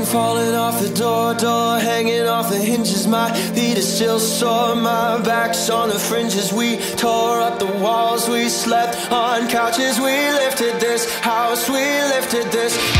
falling off the door hanging off the hinges. My feet are still sore, my back's on the fringes. We tore up the walls, we slept on couches. We lifted this house, we lifted this